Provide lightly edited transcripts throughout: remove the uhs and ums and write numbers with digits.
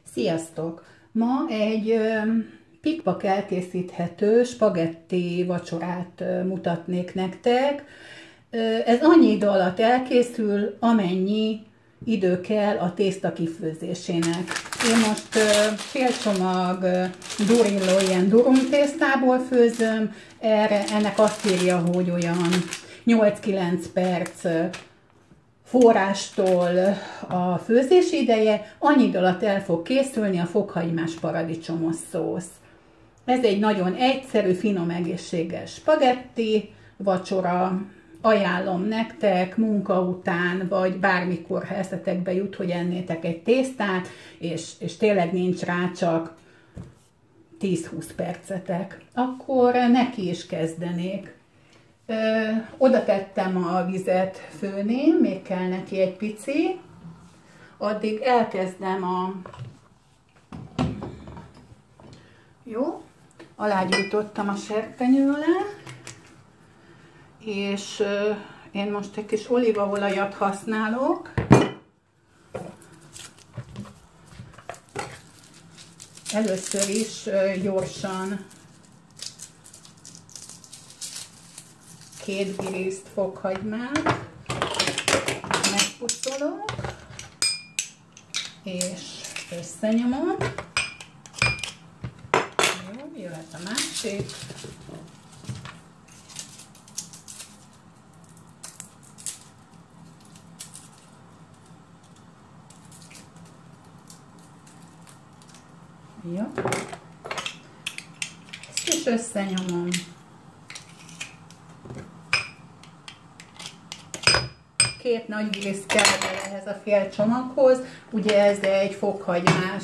Sziasztok! Ma egy pikpak elkészíthető spagetti vacsorát mutatnék nektek. Ez annyi idő alatt elkészül, amennyi idő kell a tészta kifőzésének. Én most fél csomag Durillo ilyen durum tésztából főzöm, ennek azt írja, hogy olyan 8-9 perc forrástól a főzés ideje, annyi idő alatt el fog készülni a fokhagymás paradicsomos szósz. Ez egy nagyon egyszerű, finom, egészséges spagetti vacsora. Ajánlom nektek munka után, vagy bármikor, ha eszetekbe jut, hogy ennétek egy tésztát, és tényleg nincs rá csak 10-20 percetek. Akkor neki is kezdenék. Oda tettem a vizet főni, még kell neki egy pici, addig elkezdem alágyújtottam a serpenyő alá, és én most egy kis olívaolajat használok. Először is gyorsan 2 giriszt fokhagymát megpucolok, és összenyomom. Jó, jöhet a másik. Jó. Ezt is összenyomom. Két nagy giriszt kell ehhez a fél csomaghoz, ugye ez egy fokhagymás.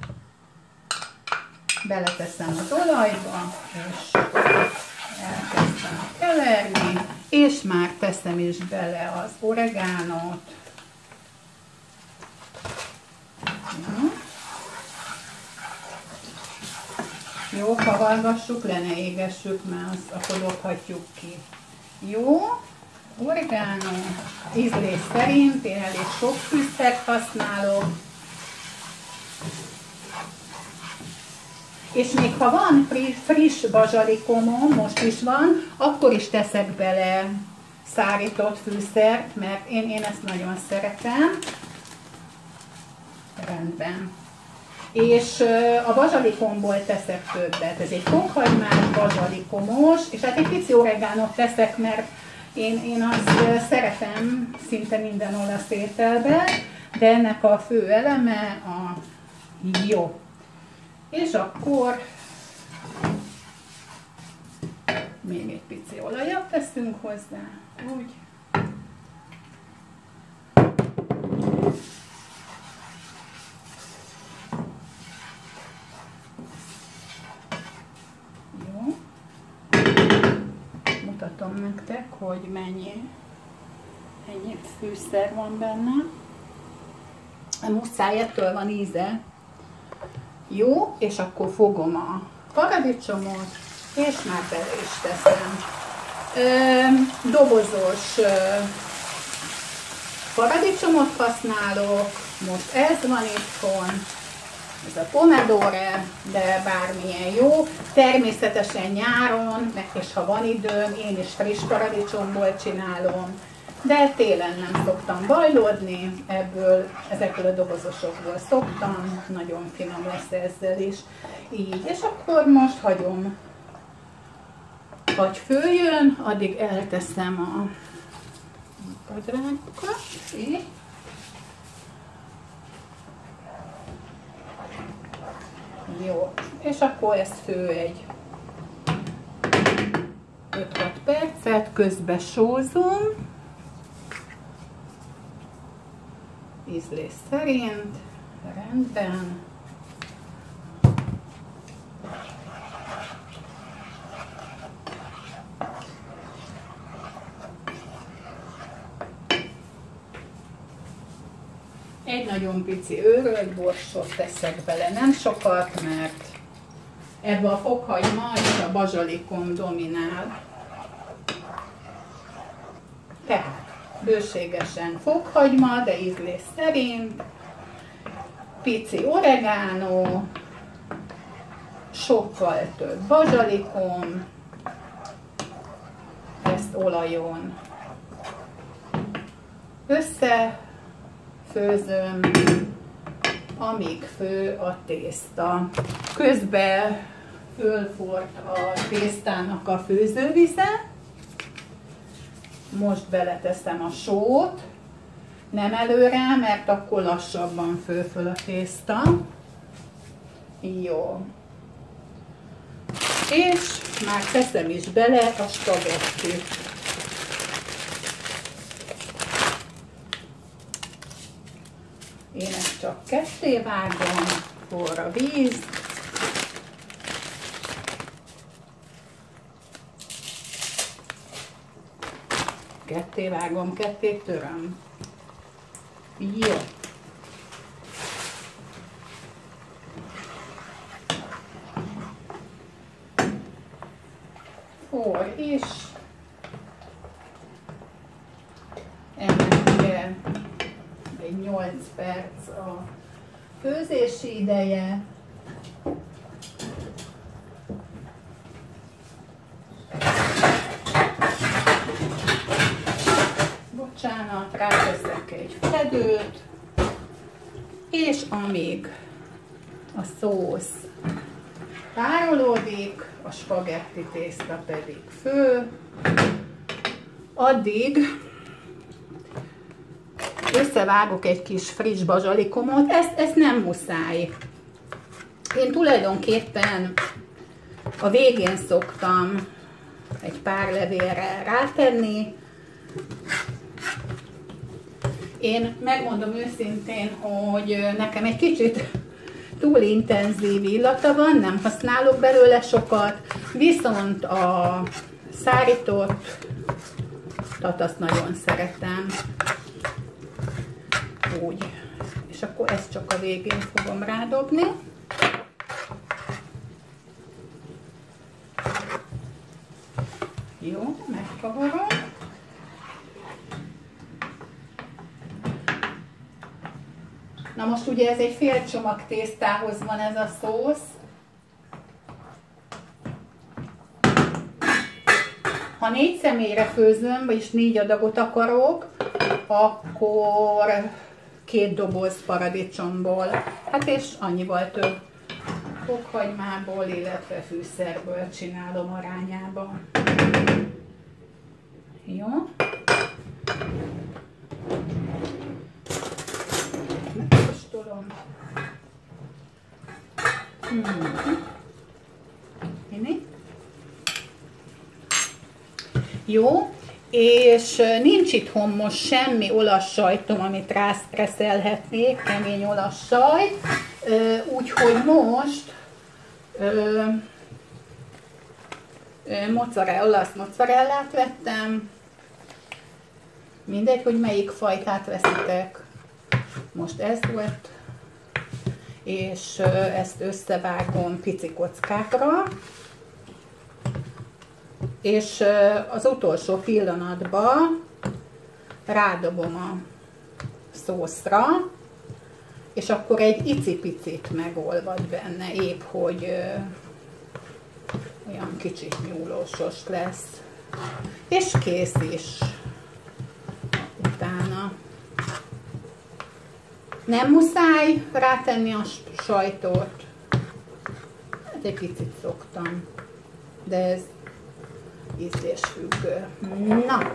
Beleteszem az olajba, és elkezdem keverni, és már teszem is bele az oregánót. Jó, kavargassuk le, ne égessük, mert azt akkor dobhatjuk ki. Jó, oregánó, ízlés szerint, én elég sok fűszert használok. És még ha van friss bazsalikomom, most is van, akkor is teszek bele szárított fűszert, mert én ezt nagyon szeretem. Rendben. És a bazsalikomból teszek többet. Ez egy fokhagymás, bazsalikomos, és hát egy pici oregánot teszek, mert én azt szeretem szinte minden olasz ételben, de ennek a fő eleme a jó. És akkor még egy pici olajat teszünk hozzá, úgy. Jó. Mutatom nektek, hogy mennyi fűszer van benne. A muszáj, ettől van íze. Jó, és akkor fogom a paradicsomot, és már bele is teszem. Dobozos paradicsomot használok, most ez van itthon, ez a pomodoro, de bármilyen jó. Természetesen nyáron, és ha van időm, én is friss paradicsomból csinálom, de télen nem szoktam bajlódni, ezekből a dobozosokból szoktam, nagyon finom lesz ezzel is. Így, és akkor most hagyom, hogy főjön, addig elteszem a padrágokat. Jó, és akkor ez fő egy 5-6 percet, közbe sózom. Ízlés szerint, rendben. Egy nagyon pici őrölt borsot teszek bele, nem sokat, mert ebbe a fokhagyma és a bazsalikom dominál. Tehát bőségesen fokhagyma, de ízlés szerint. pici oregano, sokkal több bazsalikom, ezt olajon összefőzöm, amíg fő a tészta. Közben fölforrt a tésztának a főzővize, most beleteszem a sót, nem előre, mert akkor lassabban főföl a tészta. Jó. És már teszem is bele a spagettit. Én ezt csak ketté vágom, forr a víz. Ketté vágom, ketté töröm. Jó. Forr is. Ennek ugye egy 8 perc a főzési ideje. Bocsánat, ráteszek egy fedőt, és amíg a szósz párolódik, a spagetti tészta pedig fő, addig összevágok egy kis friss bazsalikomot, ezt nem muszáj. Én tulajdonképpen a végén szoktam egy pár levélre rátenni. Én megmondom őszintén, hogy nekem egy kicsit túl intenzív illata van, nem használok belőle sokat, viszont a szárítottat azt nagyon szeretem. Úgy. És akkor ezt csak a végén fogom rádobni. Jó, megkavarom. Na most ugye ez egy fél csomag tésztához van ez a szósz. Ha 4 személyre főzöm, vagyis 4 adagot akarok, akkor 2 doboz paradicsomból, hát és annyival több fokhagymából, illetve fűszerből csinálom arányában. Jó. Megkóstolom. Jó, és nincs itthon most semmi olasz sajtom, amit rásztreszelhetnék, kemény olasz sajt, úgyhogy most olasz mozzarellát vettem, mindegy, hogy melyik fajtát veszitek, most ez volt, és ezt összevágom pici kockákra, és az utolsó pillanatban rádobom a szószra, és akkor egy icipicit megolvad benne, épp hogy olyan kicsit nyúlósos lesz. És kész is utána. Nem muszáj rátenni a sajtot. Hát egy picit szoktam, de ez ízlésfüggő. Na!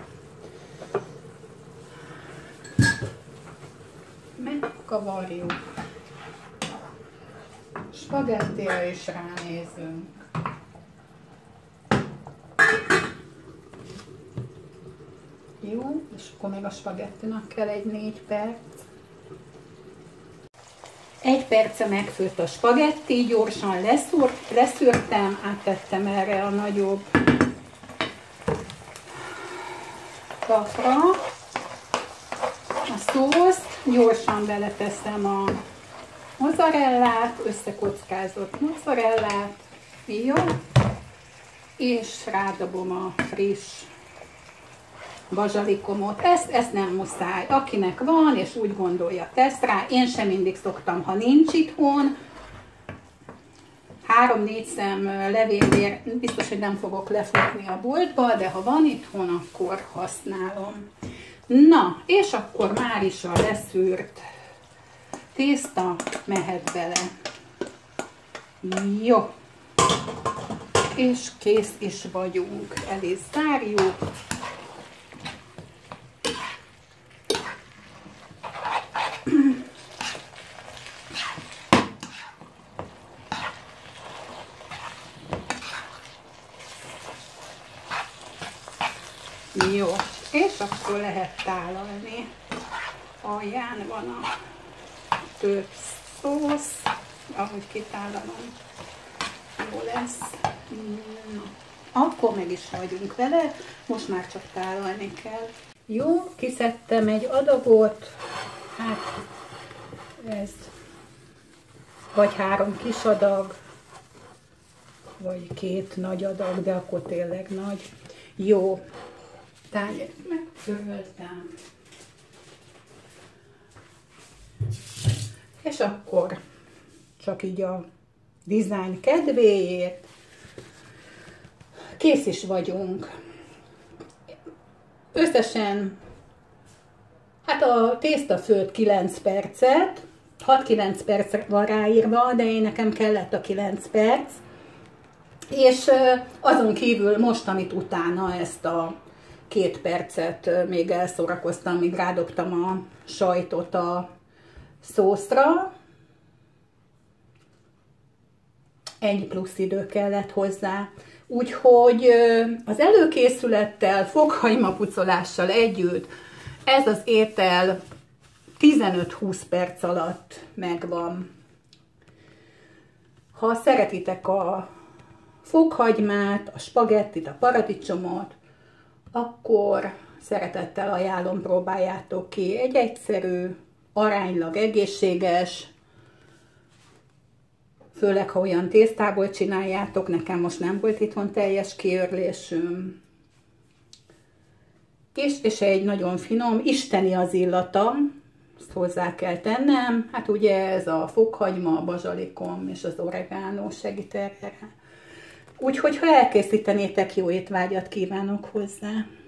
Megkavarjuk. Spagettire is ránézünk. Jó, és akkor még a spagettinak kell egy 4 perc. 1 perce megfőtt a spagetti, gyorsan leszűrtem, áttettem erre a nagyobb kapra a szószt, gyorsan beleteszem a mozzarellát, összekockázott mozzarellát, jó, és rádobom a friss bazsalikomot. Ezt nem muszáj. Akinek van, és úgy gondolja, tesz rá. Én sem mindig szoktam, ha nincs itthon. 3-4 szem levélért biztos, hogy nem fogok lefogni a boltba, de ha van itthon, akkor használom. Na, és akkor már is a leszűrt tészta mehet bele. Jó. És kész is vagyunk. El is zárjuk. Jó, és akkor lehet tálalni. Alján van a több szósz, ahogy kitálalom, jó lesz. Na, akkor meg is vagyunk vele, most már csak tálalni kell. Jó, kiszedtem egy adagot, hát ez vagy 3 kis adag, vagy 2 nagy adag, de akkor tényleg nagy. Jó, tányért megtöröltem. És akkor csak így a dizájn kedvéért kész is vagyunk. Összesen, hát a tésztaföld 9 percet, 6-9 perc van ráírva, de nekem kellett a 9 perc. És azon kívül most, amit utána ezt a 2 percet még elszórakoztam, míg rádobtam a sajtot a szószra. Ennyi plusz idő kellett hozzá. Úgyhogy az előkészülettel, fokhagymapucolással együtt ez az étel 15-20 perc alatt megvan. Ha szeretitek a fokhagymát, a spagettit, a paradicsomot, akkor szeretettel ajánlom, próbáljátok ki. Egy egyszerű, aránylag egészséges, főleg ha olyan tésztából csináljátok, nekem most nem volt itthon teljes kiörlésüm. És egy nagyon finom, isteni az illata, ezt hozzá kell tennem. Hát ugye ez a fokhagyma, a bazsalikom és az oregano segít erre. Úgyhogy ha elkészítenétek, jó étvágyat kívánok hozzá!